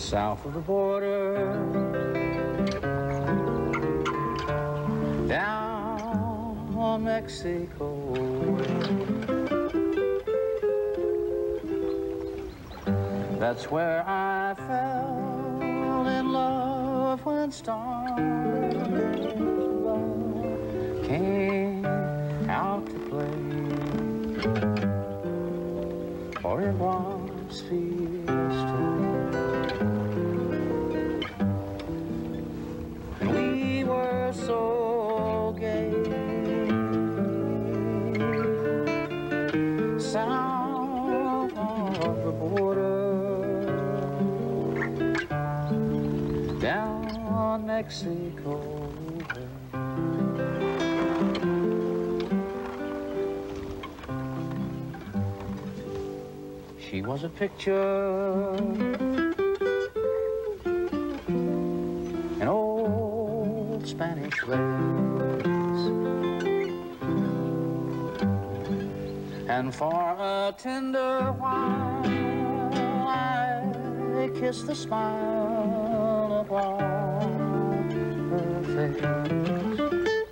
south of the border, down on Mexico. That's where I fell in love when stars above came out to play, for it was fiesta. And we were so gay, south of the border, down Mexico way. She was a picture, an old Spanish lace, and for a tender while I kissed the smile upon her face,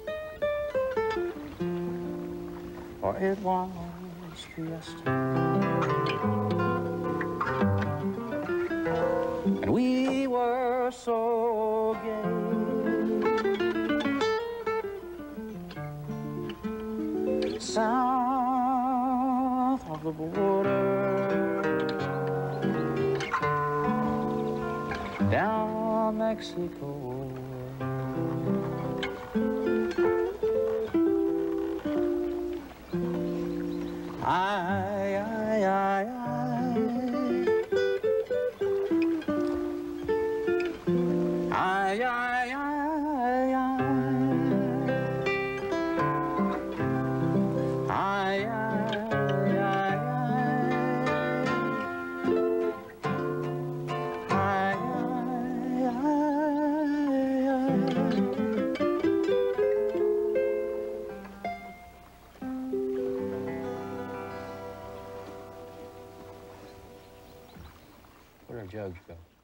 for it was fiesta. And we were so gay, south of the border, down Mexico. Where did our jugs go?